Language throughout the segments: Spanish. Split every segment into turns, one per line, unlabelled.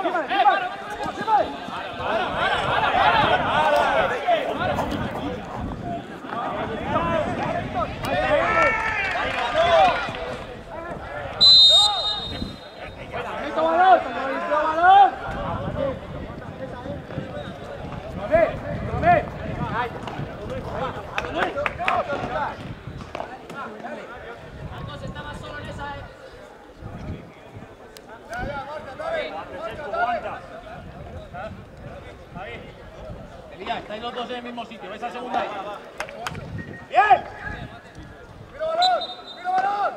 Estáis los dos en el mismo sitio, ves a segunda ahí.
¡Bien! ¡Mira balón! ¡Mira balón!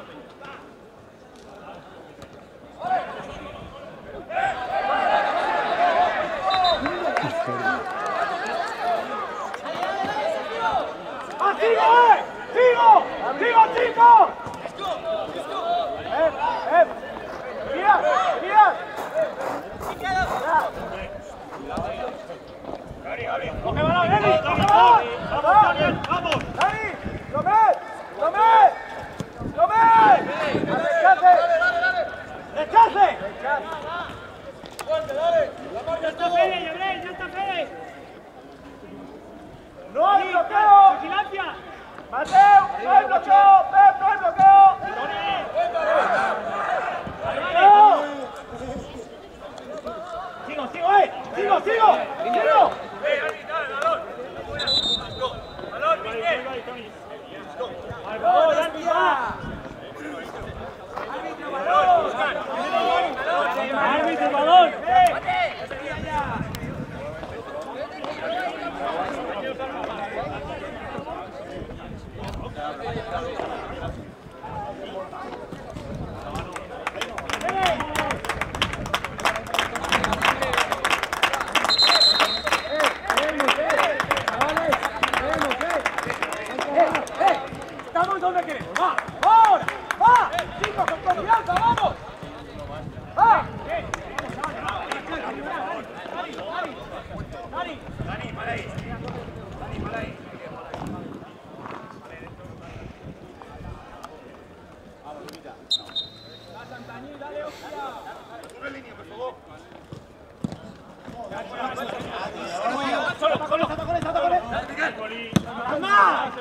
¡Ah, sigo, ¡Sigo! ¡Sigo, chicos! ¡Mira! ¡Mira! ¡Coge balón, Eli! ¡Coge balón! ¡Vamos, vamos! ¡Dani! ¡Lomet! ¡Lomet! ¡Lomet! ¡Rechace! ¡Rechace! ¡Fuerte, dale! ¡Ya está Fede, Gabriel! ¡Ya está Fede! ¡No hay bloqueo! ¡Vigilancia! ¡Mateo! ¡No hay bloqueo! ¡Pep! ¡No hay bloqueo! ¡Sigo, sigo, ¡Sigo, sigo! ¡Sigo! ¡Balón, Miguel! ¡Balón, ¡árbitro, balón! ¡Estamos donde queremos! ¡Va! ¡Ahora! ¡Va! ¡Chicos, con confianza! ¡Vamos! ¡Va! ¡Dani, para ahí! ¡Dani, para ahí! ¡Vamos, Lupita! ¡La Santañí, dale, hostia! ¡Sube línea, por favor! ¡Solo! ¡Más!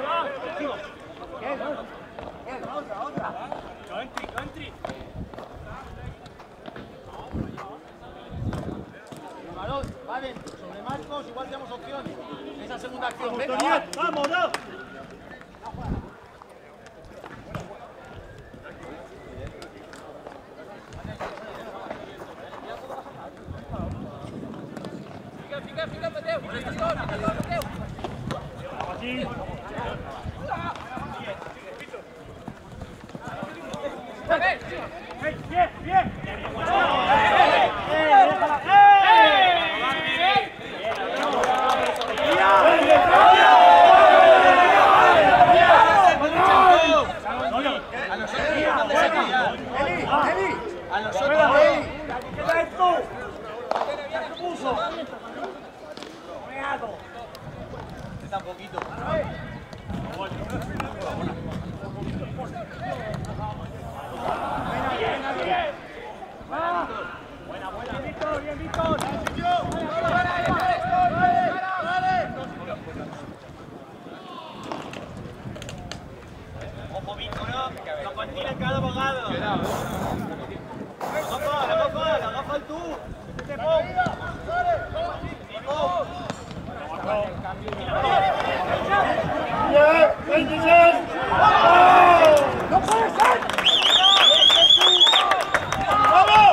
¡Otra! ¡Country! Balón, vale, sobre Marcos, igual tenemos opción. Esa segunda acción. ¡Venga, vamos, no! Fica, Mateo. Mateo. Aquí. Bien. A nosotros, ¿qué es tú? Ya se puso. Está un poquito. Buena, bien, Víctor. Ojo, Víctor, no continúa cada abogado. Agafa el tú. ¡No puede ser! ¡Vamos!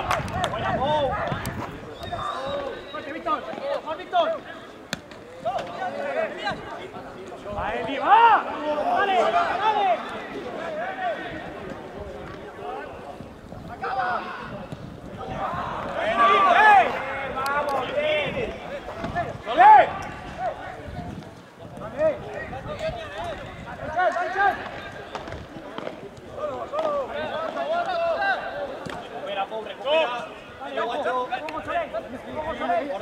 ¡Fuerte, Víctor! ¡Víctor! ¡Va, Eli, va! ¡Dale! ¡Acaba! ¡Vamos, bien! ¡Dale! Recupera, pobre, recupera. Por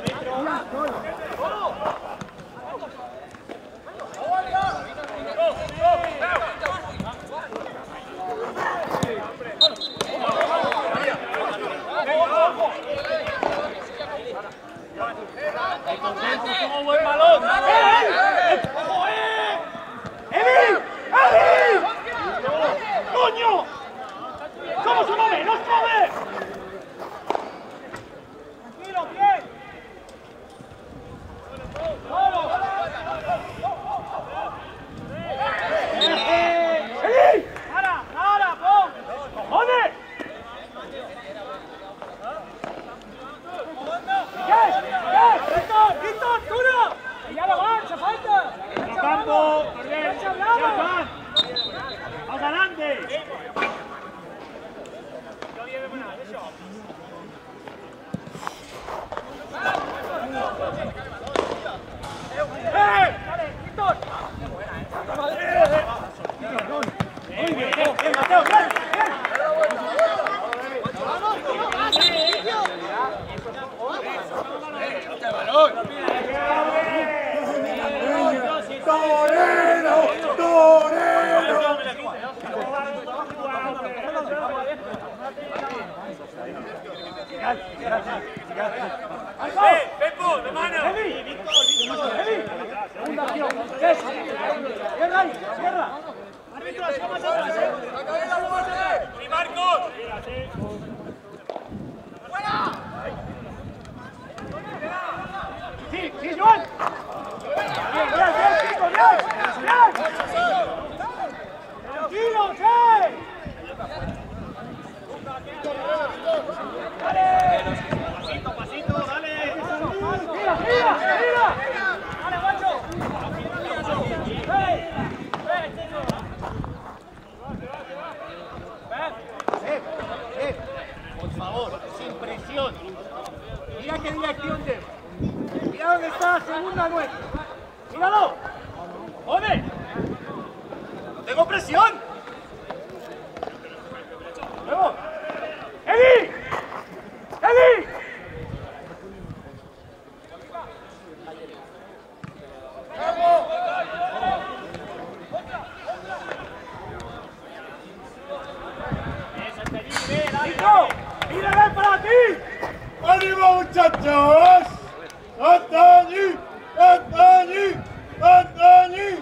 dentro. ¡Pepo, de mano! ¡Eli! Segunda acción. ¡Cierra ahí! ¡Cierra! ¡Árbitro, más atrás! ¡Y Marcos! ¡Fuera! ¡Sí, sí, Joan! ¡Bien, chicos, bien! ¡Tranquilos, ¡Dale! Pasito, dale. ¡Mira! ¡Dale, guacho!
Por favor, sin presión. Mira qué dirección lleva. Mira dónde está la segunda nuestra. ¡Míralo! ¡Joder! ¡No tengo presión! ¡Luego! ¡Eli! ¡Eli! ¡Nico! ¡Mírale para ti!
¡Ánimo, muchachos! ¡Hasta allí! ¡Hasta allí! ¡Hasta allí!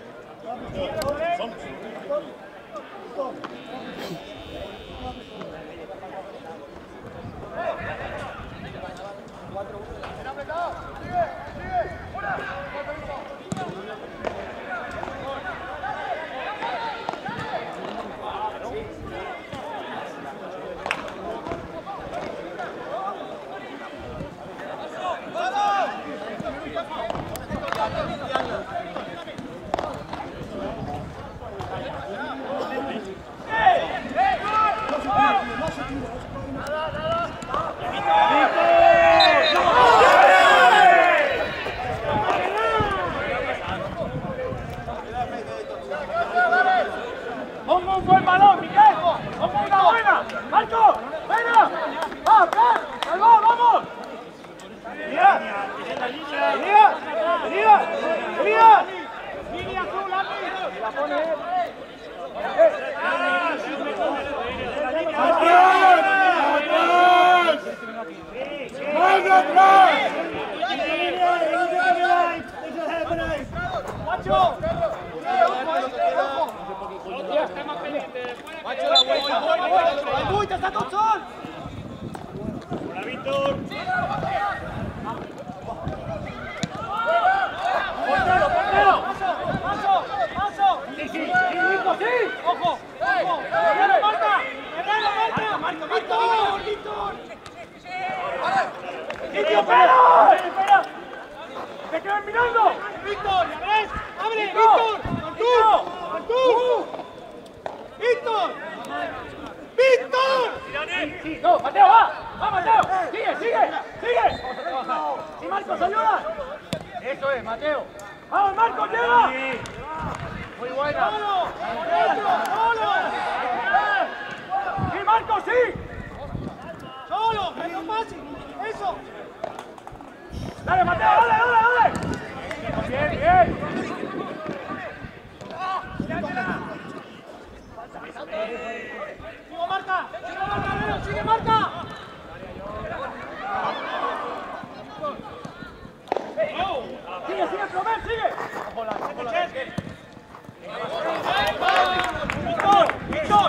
¡Pongo un buen balón, Miguel! ¡Pongo una buena! ¡Marco! ¡Venga! ¡Va, vamos! ¡Elías! ¡Línea azul, Andy! ¡La pone!
¡Más atrás!
¡Macho! ¡Vuelta, está con sol!
¡Hola, Víctor!
¡Portero! ¡Paso! ¡Sí! ¡Ojo! ¡Viene marca! ¡Víctor! ¡Sitio, espera! ¡Te quedas mirando! ¡Víctor, ya ves! ¡Abre, Víctor! ¡Tú! ¡Víctor! Sí, no, Mateo, va, Mateo. Sigue. Vamos a trabajar. Sí, Marcos, ayuda. Eso es, Mateo. Vamos, Marcos, llega. Muy buena. Solo. Sí, Marcos, sí. Solo, pero fácil. Eso. Dale, Mateo, dale. Bien. ¡Sigue marca! Sigue, Promer, sigue. Víctor.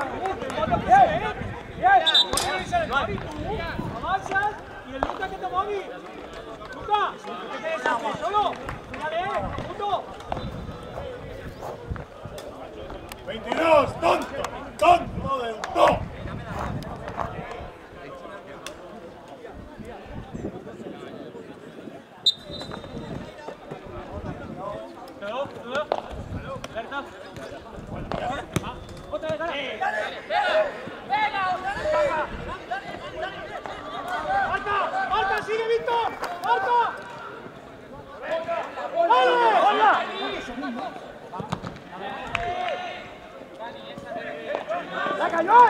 Avanzas y el Luca que te moví. Luca, que te deshaces solo. Mírale, punto.
22, tonto del todo.
¡Marca! ¡Sigue, Víctor! ¡Marca! ¡Vale! ¡Hola! ¡Saca, Joan!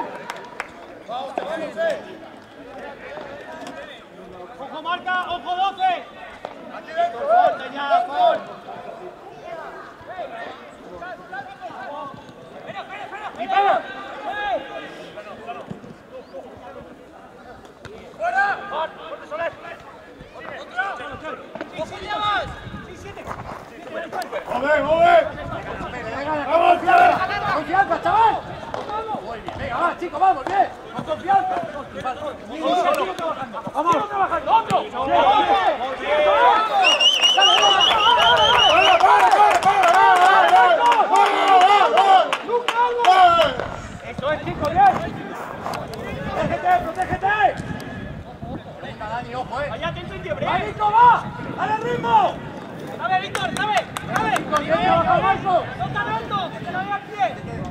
¡Ojo, marca! ¡Ojo, 12! ¡Fuerte ya, Fon! ¡Espera! ¡Fuera! ¡Fuerte, Soler! chicos, vamos, bien. Con confianza. Sigue trabajando. Vamos. Sigue trabajando. ¡Otro! Eso es, chicos, bien. ¡Protégete!
Venga, Dani, ojo,
Allá, atento y quiebre. ¡Va, Víctor, va! ¡Dale ritmo!
¡Dame, Víctor, dame!
¡Bien, trabaja, Marco!
¡No tan alto! ¡Que te lo vea al pie!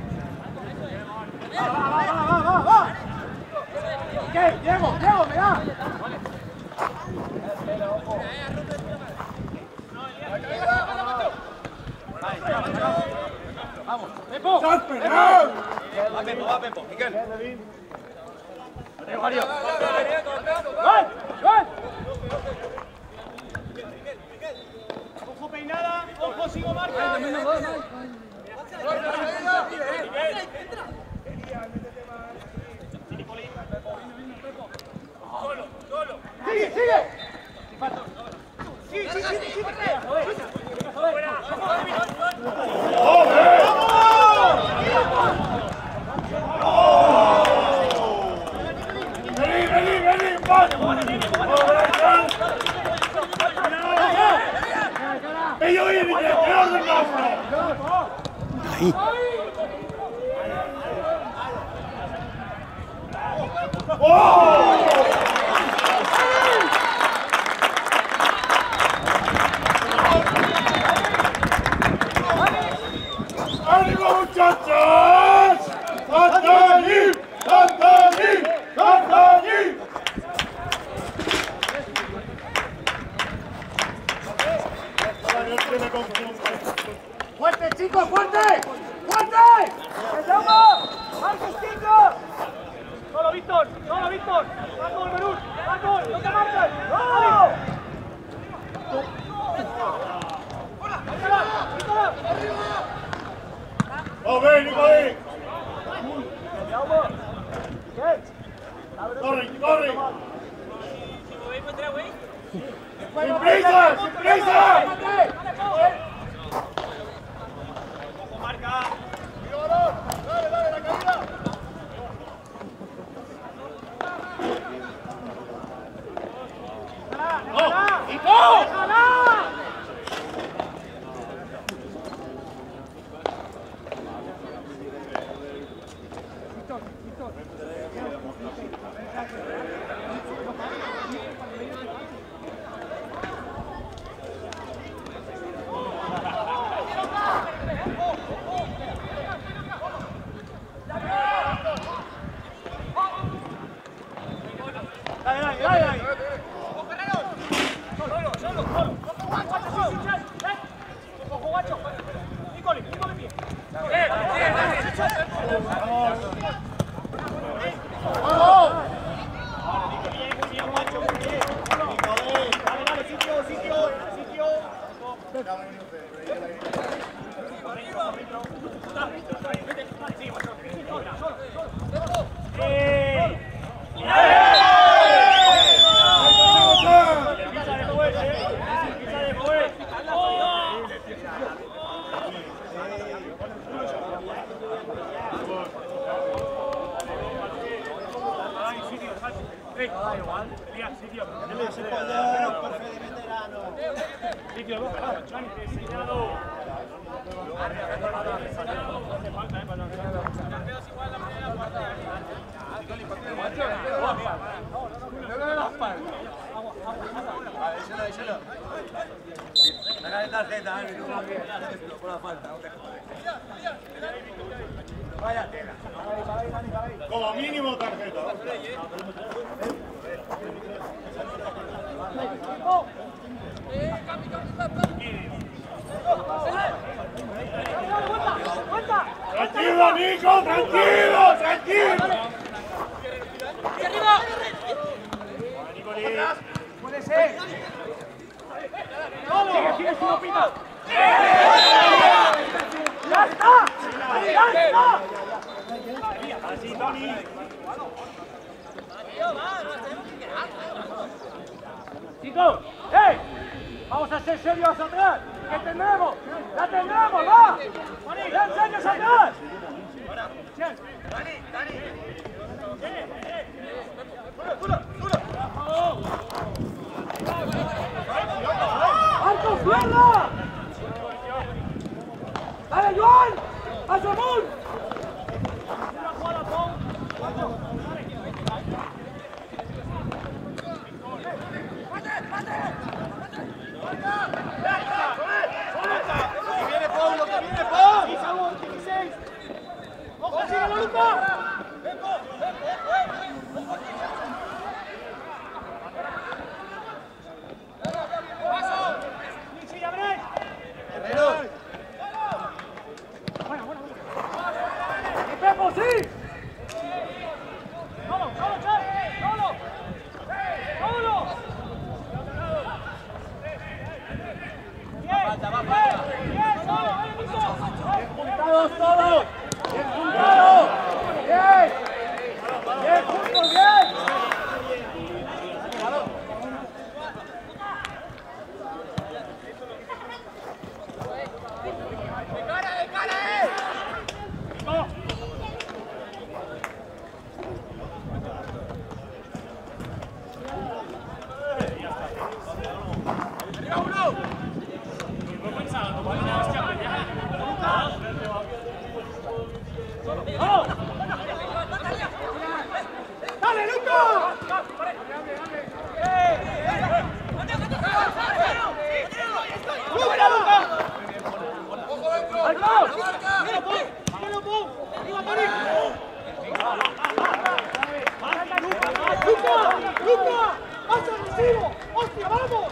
¡Va! ¿Qué? Diego, me da. Vamos, Pepo.
Va Pepo, Miquel.
Mario. ¡Gol!
¡Ojo peinada! ¡Ojo, sigo marca! Solo.
¡Sigue!
Sí.
Vení, Ellos vienen de peor del nostro.
Ahí.
¡Ánimo, muchachos! ¡Hasta allí! ¡Hasta allí! ¡Hasta allí!
¡Fuerte, chicos, fuerte! ¡Fuerte! ¡Empezamos! ¡Marcos, chicos!
¡Solo, Víctor! ¡Va gol, Perú! ¡Va gol! ¡No te marques!
¡Vamos!
¡Oh, ven, Nicolín! ¡Corre! ¡Sin prisa! ¡Dale, la caída!
Dale.
¡Ojo, guacho! ¡Nicole, pie!
¡Vamos!
Saca tarjeta, por la falta. Vaya tela.
Como mínimo tarjeta. Tranquilo, Nico, tranquilo.
¡Puede ser! ¡Sigue, si no pita! ¡Ya está!
Así, Tony.
Chicos, ¡hey! Vamos a ser serios atrás. ¿Qué tendremos? ¡La tendremos, va! ¡Sean serios atrás! ¡Marcos, mierda! ¡Dale, Joan! ¡Hacia Moon!
viene Pablo, que viene Pablo.
¡Ojo, síguelo, Luca!
¡Y Pepo, sí!
¡Solo, solo, solo! ¡Solo! ¡Bien! ¡Bien, solo! ¡Vale, Nico!
¡Juntados todos! ¡Bien juntados! ¡Bien! ¡Bien juntos, bien! ¡Dale, Luca! ¡Luca, Luca! ¡Marcos! ¡Luca! ¡Más agresivo! ¡Hostia, vamos!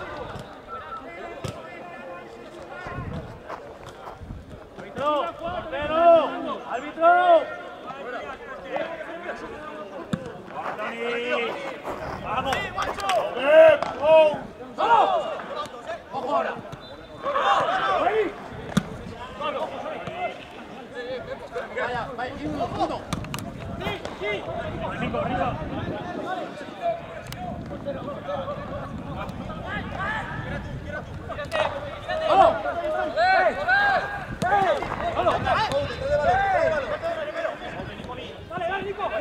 ¡Árbitro! ¡Portero! ¡Árbitro!
¡Vamos! ¡Joder! ¡Oh!
¡Vamos! ¡Ojo ahora! ¡Ahí!
Vaya, vaya, uno.
¡Sí, sí!
Arriba.
¡Vamos!
¡Dale, dale, Nico!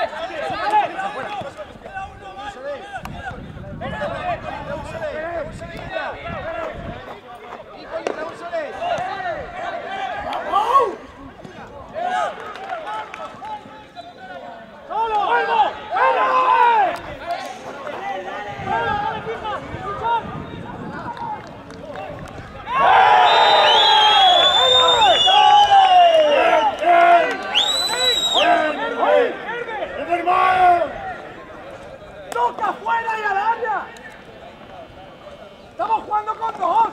¡Solo!
¡Vuelvo! ¡Venga!
¡Dale, firma! ¡Luchón!
¡Toca fuera y al área! ¡Estamos jugando con dos!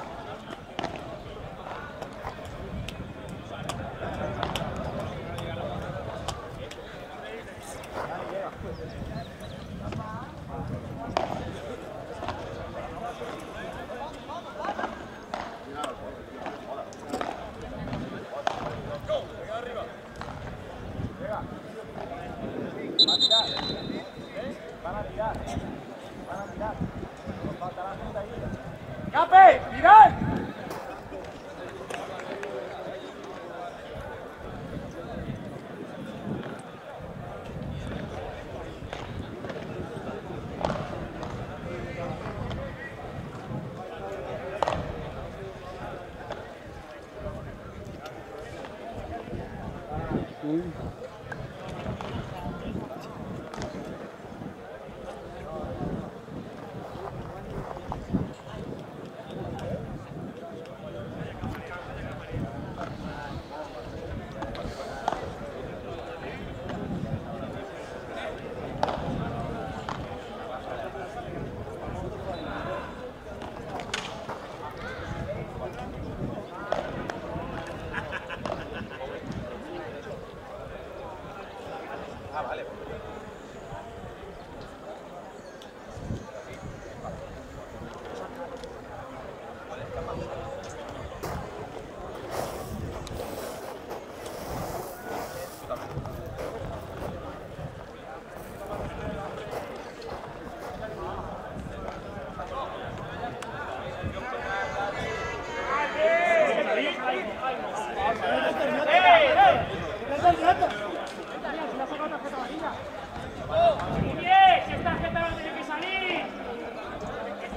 ¡Cape!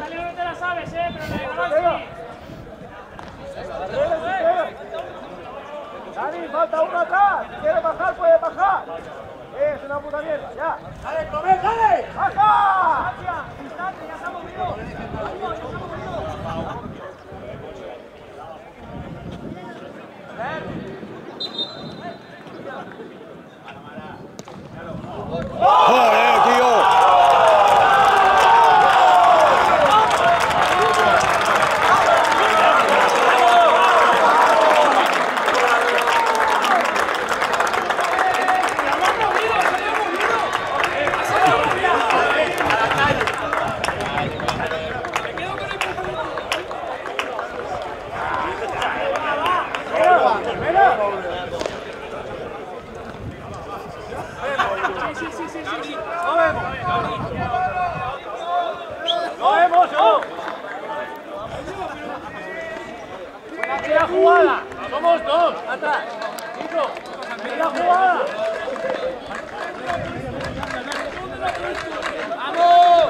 Esta Leo no te la sabes, pero le regaló sí.
Dani, falta uno atrás. Si quiere bajar, puede bajar. Es una puta mierda, ya.
¡Dale, Clomet, dale!
¡Baja!
Instante, ya se ha movido.
¡Joder, tío!
¡Buena jugada! ¡Somos dos! ¡Atrás! ¡Chico! ¡Buena jugada! ¡Vamos!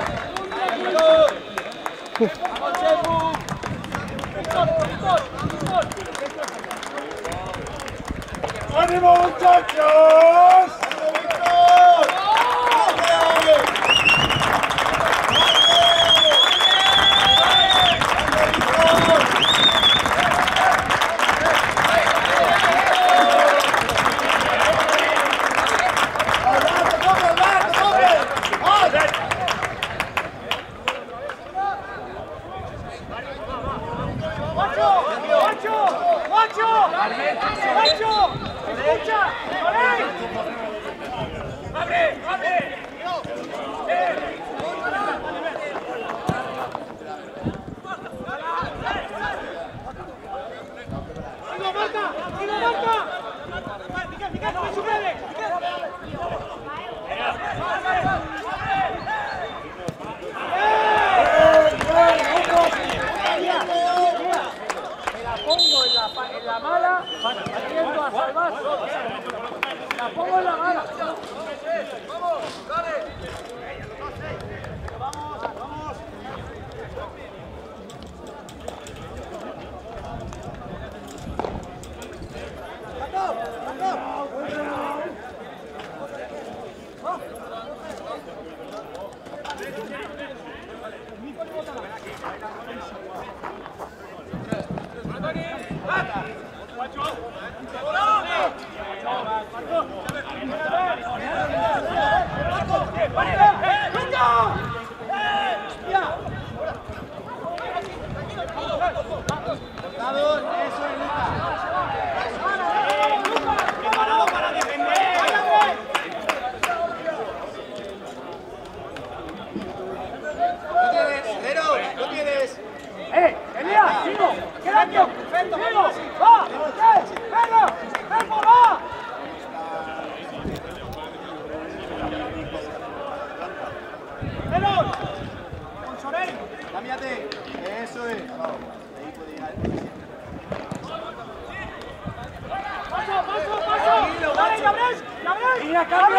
¡Vamos, Chefu!
¡Ánimo, muchachos!
En la mala, yendo a salvar. La pongo en la mala. ¡Vamos! ¡Dale! ¡Vamos! ¡Vamos!
Cámbiate. Eso es.
¡Paso! ¡Dale, Gabriel!
¡Línea, cambio!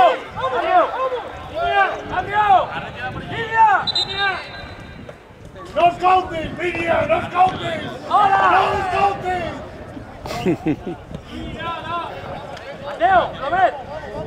¡Línea!
¡No scouting, Viña! ¡No scouting!
¡Hola!
¡No scouting!
¡Mateo! ¡Clomet!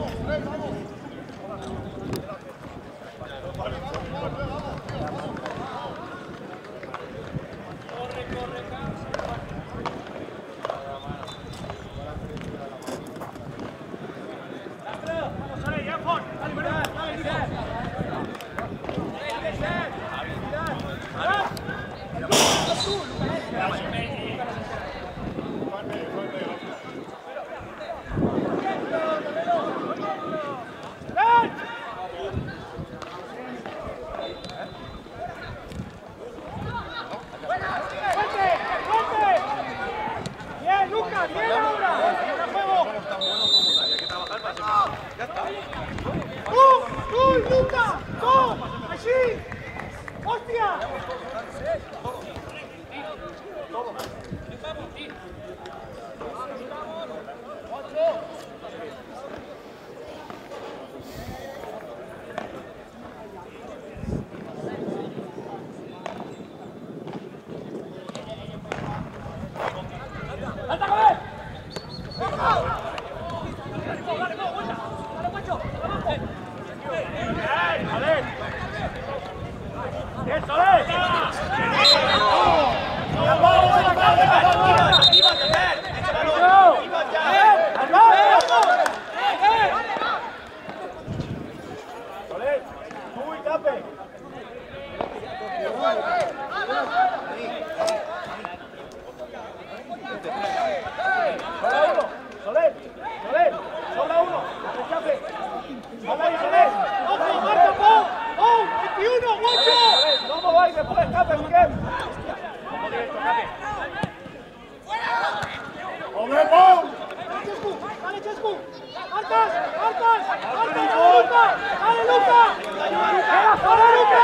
¡Luca! ¡Tú! ¡Allí! ¡Hostia!
¡Hombre, Pau!
¡Dale, Chescu! ¡Marcas! ¡Marcas! ¡Marcas! ¡Dale, Luca! ¡Dale, Luca! ¡Dale, Luca!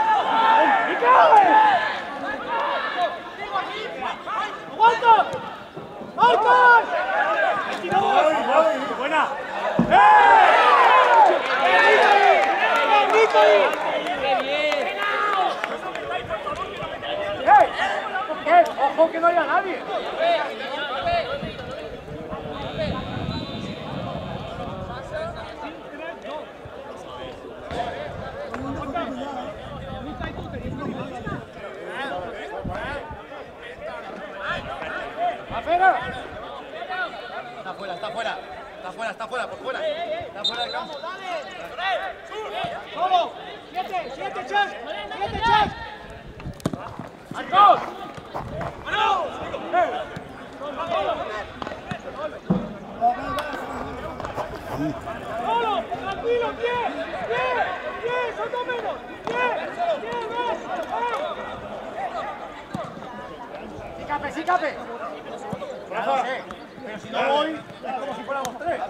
¡Aguanta! ¡Marcas!
¡Buena!
¡Ojo que no haya nadie! ¡Afuera!
Está fuera, está fuera. Está fuera, está fuera, por fuera. Está fuera del campo.
¡Solo! ¡Siete, Chas! ¡Siete, Chas!
¡Marcos!
¡Solo! ¡Tranquilo! ¡Pie! ¡Son dos menos! ¡Pie!
¡Sí, Cape, sí, Cape! Ya lo sé, pero si no voy, es como si fuéramos tres.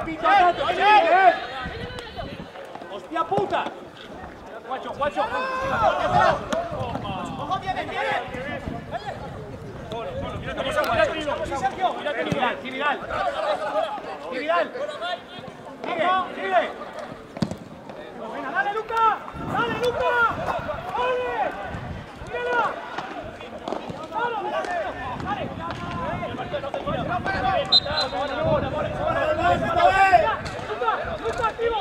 pita tanto! ¡Bien! ¡Hostia puta! Guacho, guacho. ¡Ojo, viene, viene! Sergio, Vidal. Sigue. Venga, dale, Luca. ¡Dale! ¡Mírala! ¡Luca, activo!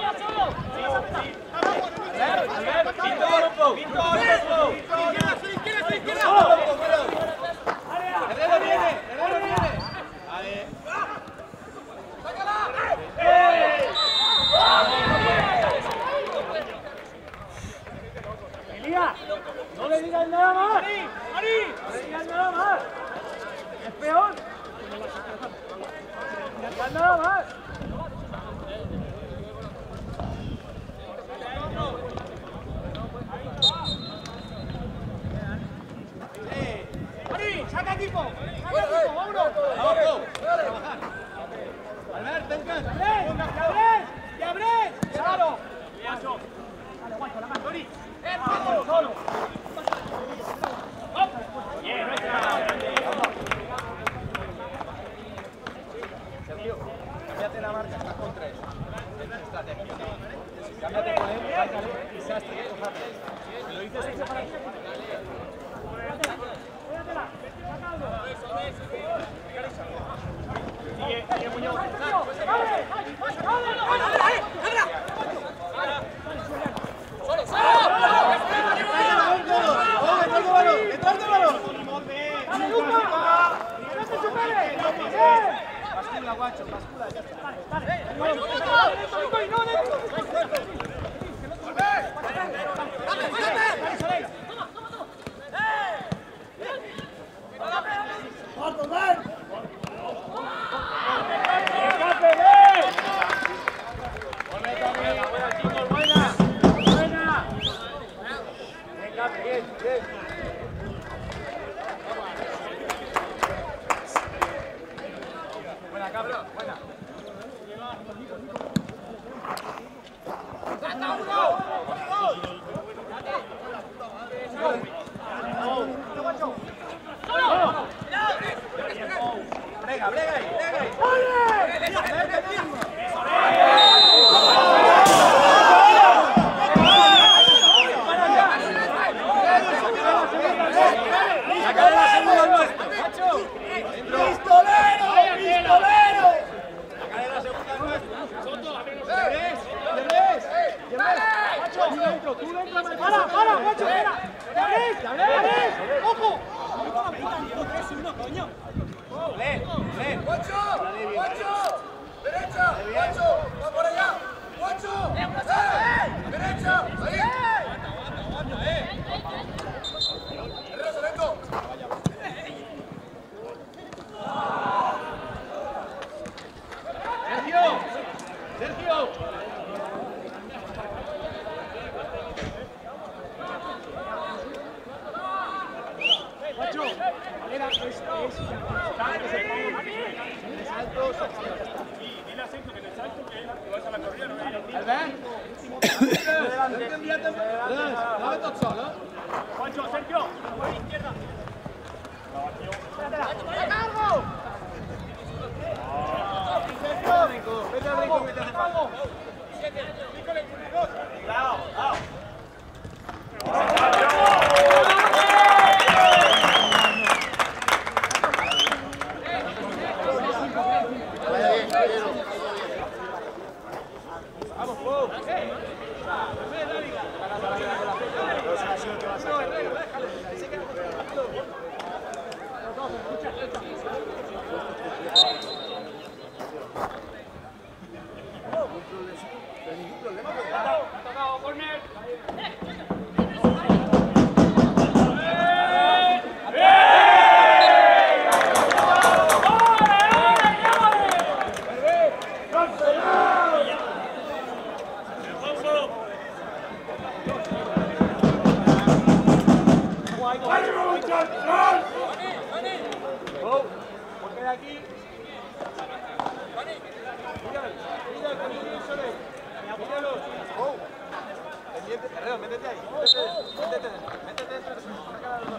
No le digas nada más. No le digas nada más. Es peor. No le digas nada más. ¡Saca equipo! ¡Vámonos! ¡Albert, ven! ¡Llabrés! ¡Claro! Dale, guacho, la mano. ¡Solo! ¡Bien! Sergio, cámbiate la marca, estás con 3. Estrategia. Cámbiate con él, quizás te coja 3. ¿Me lo dices hecho para ti? Sigue, Muñoz. ¡Detrás del balón! ¡Dale, Luca! ¡No te superes! Bascula, guacho, bascula, ya está. Dale. Métete ahí. Métete. Saca los dos.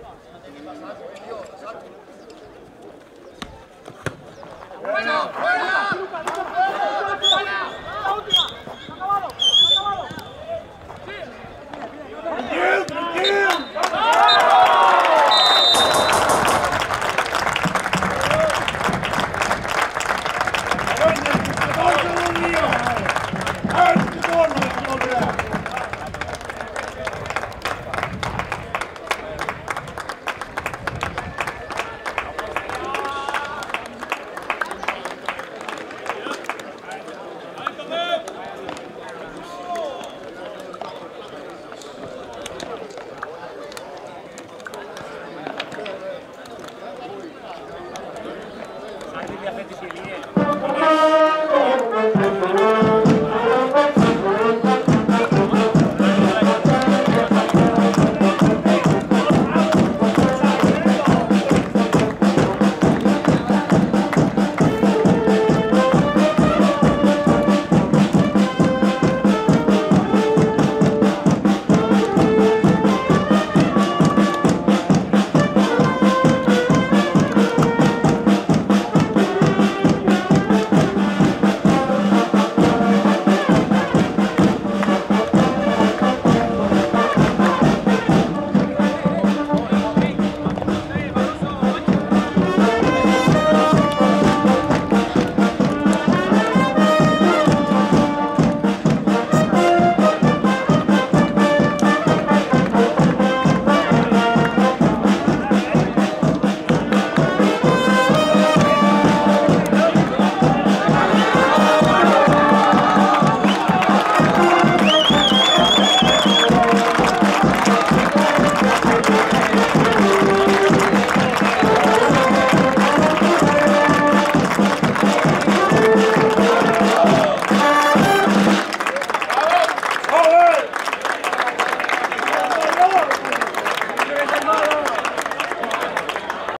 ¡Fuera!